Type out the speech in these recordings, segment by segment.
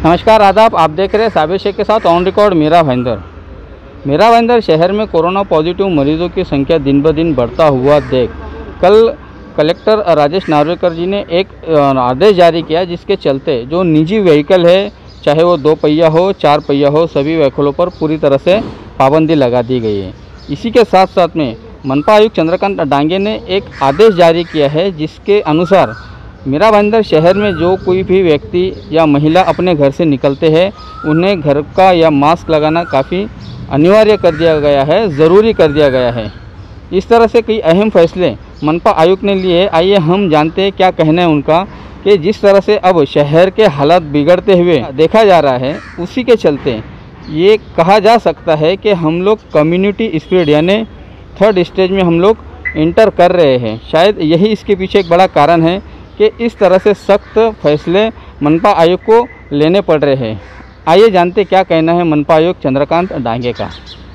नमस्कार आदाब, आप देख रहे हैं साबिर शेख के साथ ऑन रिकॉर्ड मीरा भाईंदर शहर में कोरोना पॉजिटिव मरीजों की संख्या दिन ब दिन बढ़ता हुआ देख कल कलेक्टर राजेश नार्वेकर जी ने एक आदेश जारी किया, जिसके चलते जो निजी व्हीकल है, चाहे वो 2 पहिया हो 4 पहिया हो, सभी व्हीकलों पर पूरी तरह से पाबंदी लगा दी गई है। इसी के साथ साथ में मनपा आयुक्त चंद्रकांत डांगे ने एक आदेश जारी किया है, जिसके अनुसार मीरा भाईंदर शहर में जो कोई भी व्यक्ति या महिला अपने घर से निकलते हैं, उन्हें घर का या मास्क लगाना काफ़ी अनिवार्य कर दिया गया है, ज़रूरी कर दिया गया है। इस तरह से कई अहम फैसले मनपा आयुक्त ने लिए। आइए हम जानते हैं क्या कहना है उनका, कि जिस तरह से अब शहर के हालात बिगड़ते हुए देखा जा रहा है, उसी के चलते ये कहा जा सकता है कि हम लोग कम्युनिटी स्प्रेड यानी 3rd स्टेज में हम लोग इंटर कर रहे हैं। शायद यही इसके पीछे एक बड़ा कारण है कि इस तरह से सख्त फैसले मनपा आयुक्त को लेने पड़ रहे हैं। आइए जानते क्या कहना है मनपा आयुक्त चंद्रकांत डांगे का।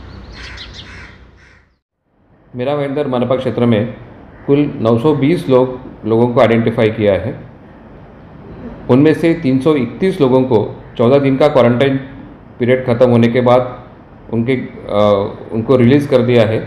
मीरा भाईंदर मनपा क्षेत्र में कुल 920 लोगों को आइडेंटिफाई किया है। उनमें से 331 लोगों को 14 दिन का क्वारंटाइन पीरियड ख़त्म होने के बाद उनको रिलीज़ कर दिया है।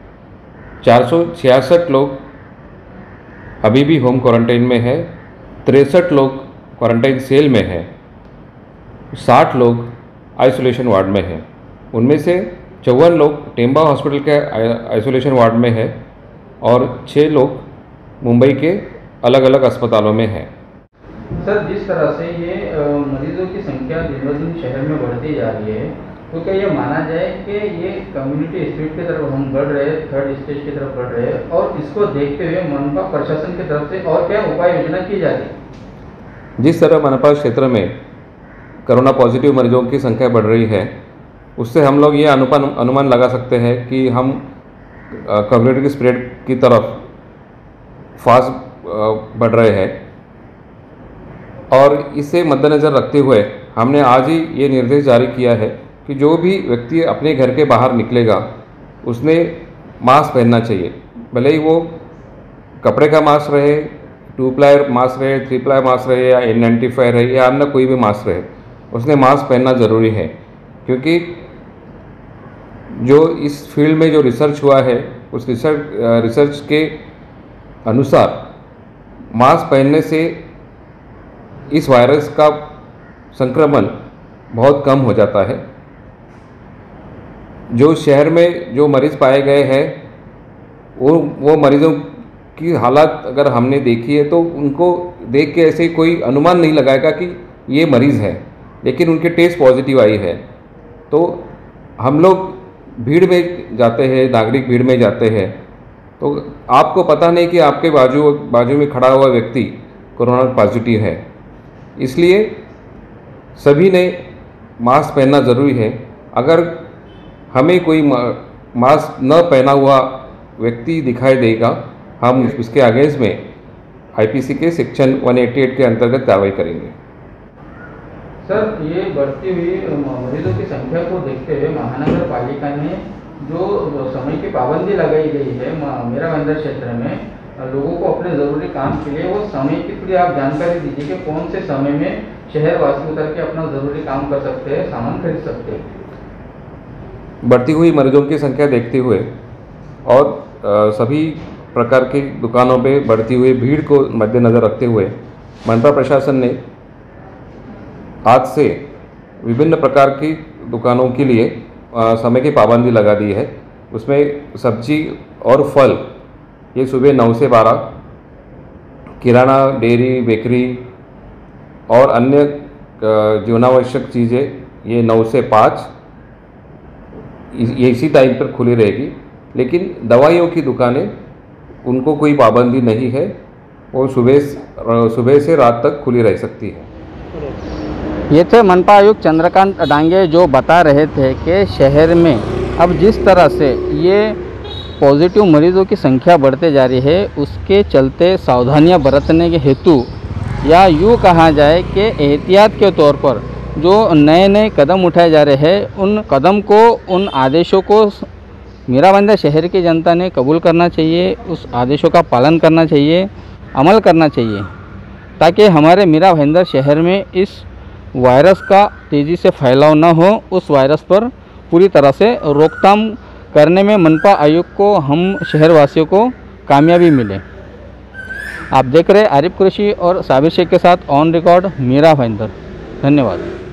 466 लोग अभी भी होम क्वारंटाइन में है। 63 लोग क्वारंटाइन सेल में है। 60 लोग आइसोलेशन वार्ड में हैं। उनमें से 54 लोग टेम्बा हॉस्पिटल के आइसोलेशन वार्ड में है और 6 लोग मुंबई के अलग अलग अस्पतालों में हैं। सर, जिस तरह से ये मरीजों की संख्या दिन ब दिन शहर में बढ़ती जा रही है, तो क्या ये माना जाए कि ये कम्युनिटी स्प्रेड की तरफ हम बढ़ रहे हैं, 3rd स्टेज की तरफ बढ़ रहे हैं, और इसको देखते हुए मनपा प्रशासन की तरफ से और क्या उपाय योजना की जा रही है? जिस तरह मनपा क्षेत्र में कोरोना पॉजिटिव मरीजों की संख्या बढ़ रही है, उससे हम लोग ये अनुमान लगा सकते हैं कि हम कम्युनिटी स्प्रेड की तरफ फास्ट बढ़ रहे हैं। और इसे मद्देनज़र रखते हुए हमने आज ही ये निर्देश जारी किया है कि जो भी व्यक्ति अपने घर के बाहर निकलेगा, उसने मास्क पहनना चाहिए। भले ही वो कपड़े का मास्क रहे, 2 प्लाई मास्क रहे, 3 प्लाई मास्क रहे, या N95 रहे, या अन्य कोई भी मास्क रहे, उसने मास्क पहनना ज़रूरी है। क्योंकि जो इस फील्ड में जो रिसर्च हुआ है, उस रिसर्च के अनुसार मास्क पहनने से इस वायरस का संक्रमण बहुत कम हो जाता है। जो शहर में जो मरीज़ पाए गए हैं, वो मरीज़ों की हालत अगर हमने देखी है, तो उनको देख के ऐसे कोई अनुमान नहीं लगाएगा कि ये मरीज़ है, लेकिन उनके टेस्ट पॉजिटिव आई है। तो हम लोग भीड़ में जाते हैं, नागरिक भीड़ में जाते हैं, तो आपको पता नहीं कि आपके बाजू में खड़ा हुआ व्यक्ति कोरोना पॉजिटिव है। इसलिए सभी ने मास्क पहनना ज़रूरी है। अगर हमें कोई मास्क न पहना हुआ व्यक्ति दिखाई देगा, हम उसके अगेंस्ट में आईपीसी के सेक्शन 188 के अंतर्गत कार्रवाई करेंगे। सर, ये बढ़ती हुई मरीजों की संख्या को देखते हुए महानगर पालिका ने जो समय की पाबंदी लगाई गई है मीरा भाईंदर क्षेत्र में लोगों को अपने ज़रूरी काम के लिए, वो समय की थोड़ी आप जानकारी दीजिए कि कौन से समय में शहरवासी उतर के अपना ज़रूरी काम कर सकते हैं, सामान खरीद सकते हैं। बढ़ती हुई मरीजों की संख्या देखते हुए और सभी प्रकार की दुकानों पे बढ़ती हुई भीड़ को मद्देनज़र रखते हुए मनपा प्रशासन ने आज से विभिन्न प्रकार की दुकानों के लिए समय की पाबंदी लगा दी है। उसमें सब्जी और फल ये सुबह 9 से 12, किराना, डेयरी, बेकरी और अन्य जीवनावश्यक चीज़ें ये 9 से 5 ये इसी टाइम पर खुली रहेगी। लेकिन दवाइयों की दुकानें, उनको कोई पाबंदी नहीं है, वो सुबह से रात तक खुली रह सकती है। ये थे मनपा आयुक्त चंद्रकांत डांगे, जो बता रहे थे कि शहर में अब जिस तरह से ये पॉजिटिव मरीजों की संख्या बढ़ते जा रही है, उसके चलते सावधानियां बरतने के हेतु, या यूँ कहा जाए कि एहतियात के तौर पर जो नए कदम उठाए जा रहे हैं, उन कदम को, उन आदेशों को मीरा भाईंदर शहर की जनता ने कबूल करना चाहिए, उस आदेशों का पालन करना चाहिए, अमल करना चाहिए, ताकि हमारे मीरा भाईंदर शहर में इस वायरस का तेज़ी से फैलाव न हो, उस वायरस पर पूरी तरह से रोकथाम करने में मनपा आयुक्त को, हम शहरवासियों को कामयाबी मिले। आप देख रहे हैं आरिफ कुरैशी और साबिर शेख के साथ ऑन रिकॉर्ड मीरा भाईंदर। धन्यवाद।